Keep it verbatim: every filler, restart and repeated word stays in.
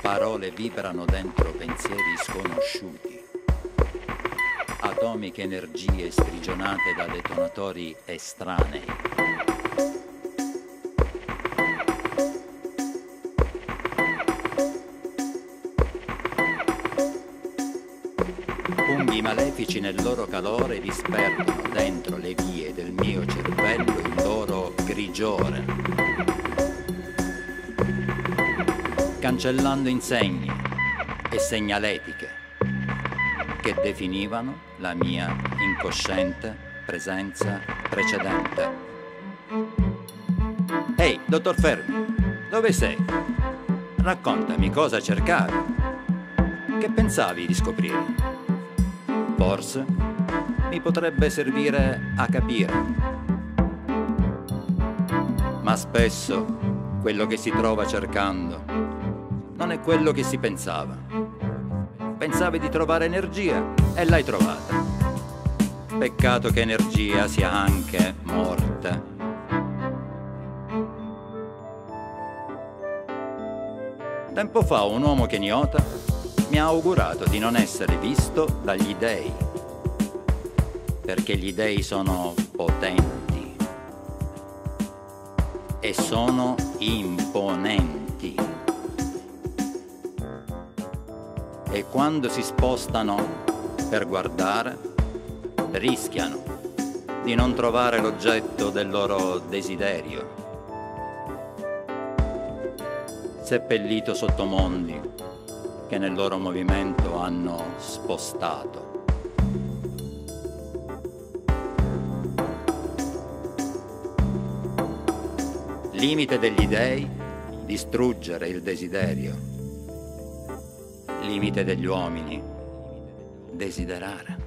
Parole vibrano dentro pensieri sconosciuti. Atomiche energie sprigionate da detonatori estranei. Funghi malefici nel loro calore disperdono dentro le vie del mio cervello il loro grigiore, cancellando insegni e segnaletiche che definivano la mia incosciente presenza precedente. Ehi, dottor Fermi, dove sei? Raccontami cosa cercavi. Che pensavi di scoprire? Forse mi potrebbe servire a capire. Ma spesso quello che si trova cercando non è quello che si pensava. Pensavi di trovare energia e l'hai trovata. Peccato che energia sia anche morte. Tempo fa un uomo keniota mi ha augurato di non essere visto dagli dei, perché gli dei sono potenti e sono imponenti. E quando si spostano per guardare, rischiano di non trovare l'oggetto del loro desiderio, seppellito sotto mondi che nel loro movimento hanno spostato. Limite degli dei, distruggere il desiderio. Limite degli uomini, desiderare.